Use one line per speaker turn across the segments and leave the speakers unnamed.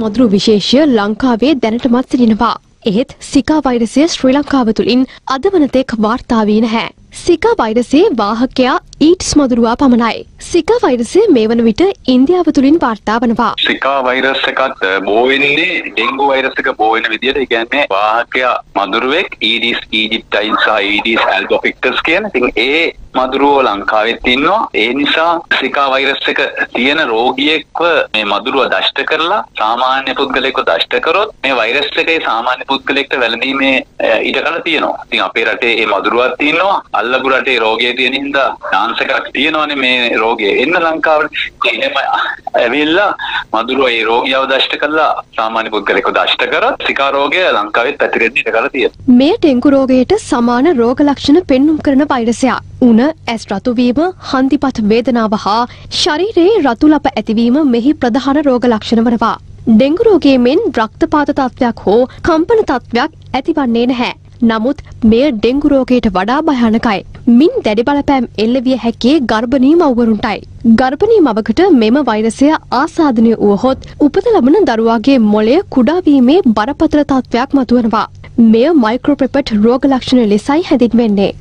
මදුරු විශේෂය ලංකාවේ දැනටමත් සිටිනවා. එහෙත් සිකා වෛරසය ශ්‍රී ලංකාව තුළින් අද වනතෙක් වාර්තා වී නැහැ. සිකා වෛරසයේ වාහකයා ඊට්ස් මදුරුවා පමණයි. සිකා වෛරසය මේ වන විට ඉන්දියාව තුළින් වාර්තා වනවා.
සිකා වෛරස් එකත් බෝ වෙන්නේ ඩෙන්ගු වෛරස් එක බෝ වෙන විදිහට. ඒ කියන්නේ වාහකයා මදුරුවෙක් ඊඩිස් ඊජිප්ටයින් සහ ඊඩිස් ඇල්බෝපික්ටස් කියන. ඉතින් ඒ මදුරුවෝ ලංකාවෙත් ඉන්නවා. ඒ නිසා සිකා වෛරස් එක තියෙන රෝගියෙක්ව මේ මදුරුව දෂ්ට කරලා සාමාන්‍ය පුද්ගලයෙක්ව දෂ්ට කරොත් මේ වෛරස් එකේ සාමාන්‍ය පුද්ගලයෙක්ට වැළඳීමේ ඉඩකඩ තියෙනවා. ඉතින් අපේ රටේ මේ මදුරුවක් තියෙනවා. අල්ලපු රටේ රෝගය තියෙන හින්දා chance එකක් තියෙනවානේ මේ රෝගය එන්න ලංකාවට. එහෙම ඇවිල්ලා මදුරුව ඒ රෝගියව දෂ්ට කරලා සාමාන්‍ය පුද්ගලයෙක්ව දෂ්ට කරොත් සිකා රෝගය ලංකාවෙත් පැතිරෙන්න ඉඩකඩ තියෙනවා.
මේ ඩෙන්ගු රෝගයට සමාන රෝග ලක්ෂණ පෙන්눔 කරන වෛරසයක්. උණ ඇස් රතු වීම, හන්දිපත් වේදනාව හා ශරීරයේ රතු ලප ඇතිවීම මෙහි ප්‍රධාන රෝග ලක්ෂණ වනවා. ඩෙන්ගු රෝගයේ මෙන් රක්තපාත තත්ත්වයක් හෝ කම්පන තත්ත්වයක් ඇතිවන්නේ නැහැ. නමුත් මෙය ඩෙන්ගු රෝගයට වඩා භයානකයි. මින් දැඩි බලපෑම් එල්ල විය හැකි ගර්භණී මව්වරුන්ටයි. ගර්භණී මවකට මෙම වෛරසය ආසාදනය වුවහොත් උපත ලබන දරුවාගේ මොළය කුඩා වීමේ බරපතල තත්ත්වයක් මතුවනවා. මෙය මයික්‍රෝපෙපට් රෝග ලක්ෂණ ලෙසයි හැඳින්වෙන්නේ.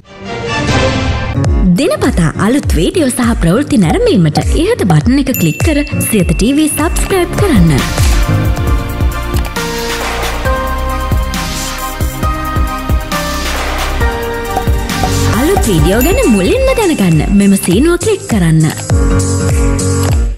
දිනපතා අලුත් වීඩියෝ සහ ප්‍රවෘත්ති නැරඹීමට ඉහත බටන් එක ක්ලික් කර සියත TV සබ්ස්ක්‍රයිබ් කරන්න. අලුත් වීඩියෝ ගැන මුලින්ම දැනගන්න මෙම සීනුව ක්ලික් කරන්න.